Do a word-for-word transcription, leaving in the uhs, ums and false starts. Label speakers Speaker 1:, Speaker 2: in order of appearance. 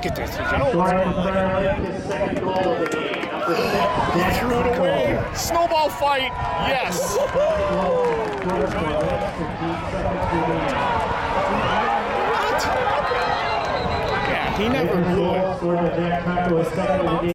Speaker 1: at this. You know what's going on. He threw it away. Snowball fight. Yes. What? Yeah, he never blew it.